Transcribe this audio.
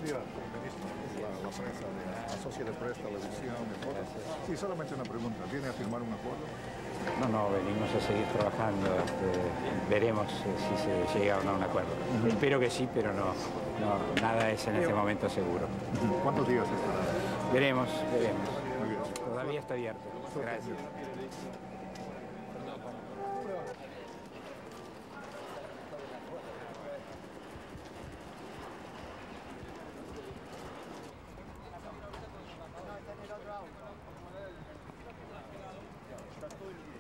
días, ministro. La prensa, la Associated Press, televisión, sí, solamente una pregunta. ¿Viene a firmar un acuerdo? No, venimos a seguir trabajando. Veremos si se llega o no a un acuerdo. Espero que sí, pero no, nada es en este momento seguro. ¿Cuántos días estará? Veremos. Muy bien. Todavía está abierto. Gracias. Está todo el día.